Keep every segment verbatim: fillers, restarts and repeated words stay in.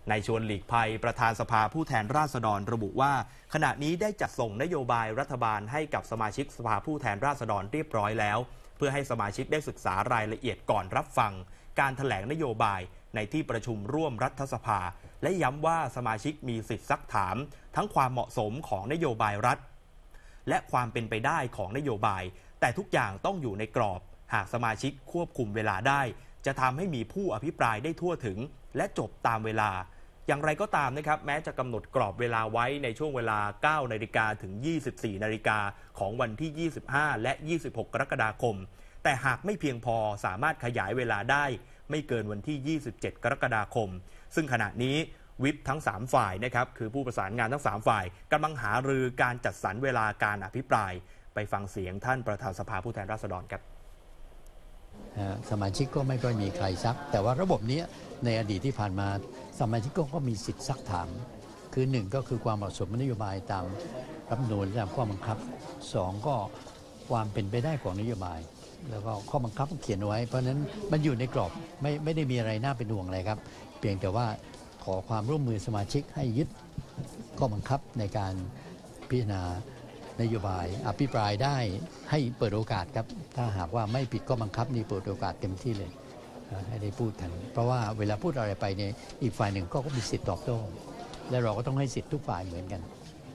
นายชวนหลีกภัยประธานสภาผู้แทนราษฎรระบุว่าขณะนี้ได้จัดส่งนโยบายรัฐบาลให้กับสมาชิกสภาผู้แทนราษฎรเรียบร้อยแล้วเพื่อให้สมาชิกได้ศึกษารายละเอียดก่อนรับฟังการแถลงนโยบายในที่ประชุมร่วมรัฐสภาและย้ำว่าสมาชิกมีสิทธิซักถามทั้งความเหมาะสมของนโยบายรัฐและความเป็นไปได้ของนโยบายแต่ทุกอย่างต้องอยู่ในกรอบหากสมาชิกควบคุมเวลาได้จะทำให้มีผู้อภิปรายได้ทั่วถึงและจบตามเวลาอย่างไรก็ตามนะครับแม้จะกำหนดกรอบเวลาไว้ในช่วงเวลา เก้านาฬิกา ถึง ยี่สิบสี่นาฬิกา ของวันที่ ยี่สิบห้า และ ยี่สิบหก กรกฎาคมแต่หากไม่เพียงพอสามารถขยายเวลาได้ไม่เกินวันที่ ยี่สิบเจ็ด กรกฎาคมซึ่งขณะนี้วิปทั้งสามฝ่ายนะครับคือผู้ประสานงานทั้งสามฝ่ายกำลังหารือการจัดสรรเวลาการอภิปรายไปฟังเสียงท่านประธานสภาผู้แทนราษฎรครับสมาชิกก็ไม่ค่อยมีใครซักแต่ว่าระบบนี้ในอดีตที่ผ่านมาสมาชิกก็มีสิทธิ์ซักถามคือหนึ่งก็คือความเหมาะสมนโยบายตามรัฐธรรมนูญตามข้อบังคับสองก็ความเป็นไปได้ของนโยบายแล้วก็ข้อบังคับเขียนไว้เพราะฉะนั้นมันอยู่ในกรอบไม่ไม่ได้มีอะไรน่าเป็นห่วงอะไรครับเพียงแต่ว่าขอความร่วมมือสมาชิกให้ยึดข้อบังคับในการพิจารณานโยบายอภิปรายได้ให้เปิดโอกาสครับถ้าหากว่าไม่ผิดข้อบังคับนี่เปิดโอกาสเต็มที่เลยให้ได้พูดกันเพราะว่าเวลาพูดอะไรไปเนี่ยอีกฝ่ายหนึ่งก็มีสิทธิ์ตอบโต้และเราก็ต้องให้สิทธิ์ทุกฝ่ายเหมือนกัน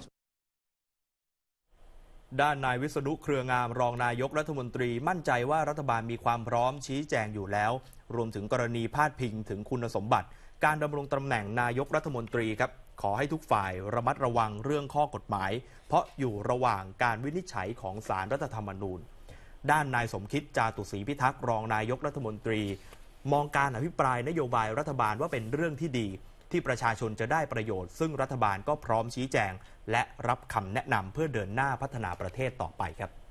ด้านนายวิษณุเครืองามรองนายกรัฐมนตรีมั่นใจว่ารัฐบาลมีความพร้อมชี้แจงอยู่แล้วรวมถึงกรณีพาดพิงถึงคุณสมบัติการดำรงตำแหน่งนายกรัฐมนตรีครับขอให้ทุกฝ่ายระมัดระวังเรื่องข้อกฎหมายเพราะอยู่ระหว่างการวินิจฉัยของศาลรัฐธรรมนูญด้านนายสมคิดจาตุศรีพิทักษ์รองนายกรัฐมนตรีมองการอภิปรายนโยบายรัฐบาลว่าเป็นเรื่องที่ดีที่ประชาชนจะได้ประโยชน์ซึ่งรัฐบาลก็พร้อมชี้แจงและรับคำแนะนำเพื่อเดินหน้าพัฒนาประเทศต่อไปครับ